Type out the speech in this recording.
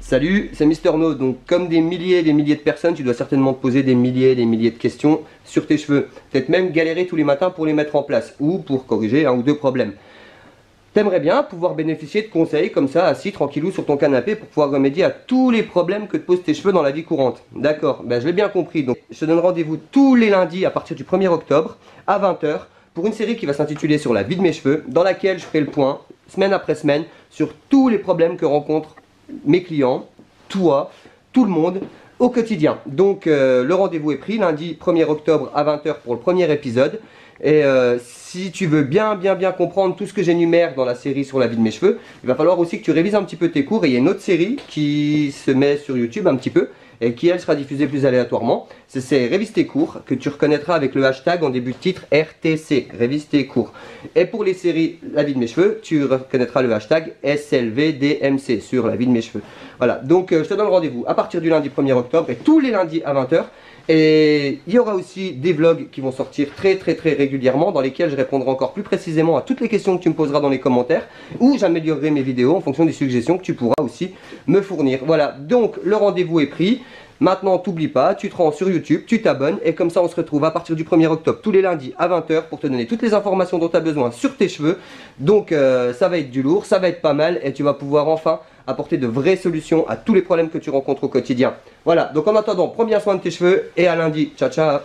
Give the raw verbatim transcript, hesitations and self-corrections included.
Salut, c'est Mister No. Donc comme des milliers et des milliers de personnes, tu dois certainement te poser des milliers et des milliers de questions sur tes cheveux. Peut-être même galérer tous les matins pour les mettre en place ou pour corriger un ou deux problèmes. T'aimerais bien pouvoir bénéficier de conseils comme ça, assis tranquillou sur ton canapé pour pouvoir remédier à tous les problèmes que te posent tes cheveux dans la vie courante. D'accord, ben je l'ai bien compris. Donc je te donne rendez-vous tous les lundis à partir du premier octobre à vingt heures pour une série qui va s'intituler sur la vie de mes cheveux, dans laquelle je ferai le point, semaine après semaine, sur tous les problèmes que rencontrent mes clients, toi, tout le monde, au quotidien. Donc euh, le rendez-vous est pris lundi premier octobre à vingt heures pour le premier épisode. Et euh, si tu veux bien bien bien comprendre tout ce que j'énumère dans la série sur la vie de mes cheveux, il va falloir aussi que tu révises un petit peu tes cours. Et il y a une autre série qui se met sur YouTube un petit peu et qui elle sera diffusée plus aléatoirement. C'est Révise tes cours que tu reconnaîtras avec le hashtag en début de titre R T C, Révise tes cours. Et pour les séries La vie de mes cheveux, tu reconnaîtras le hashtag S L V D M C sur la vie de mes cheveux. Voilà, donc euh, je te donne rendez-vous à partir du lundi premier octobre et tous les lundis à vingt heures. Et il y aura aussi des vlogs qui vont sortir très très très régulièrement dans lesquels je répondrai encore plus précisément à toutes les questions que tu me poseras dans les commentaires ou j'améliorerai mes vidéos en fonction des suggestions que tu pourras aussi me fournir. Voilà, donc le rendez-vous est pris. Maintenant, t'oublies pas, tu te rends sur YouTube, tu t'abonnes et comme ça on se retrouve à partir du premier octobre tous les lundis à vingt heures pour te donner toutes les informations dont tu as besoin sur tes cheveux. Donc euh, ça va être du lourd, ça va être pas mal et tu vas pouvoir enfin apporter de vraies solutions à tous les problèmes que tu rencontres au quotidien. Voilà, donc en attendant, prends bien soin de tes cheveux et à lundi. Ciao, ciao.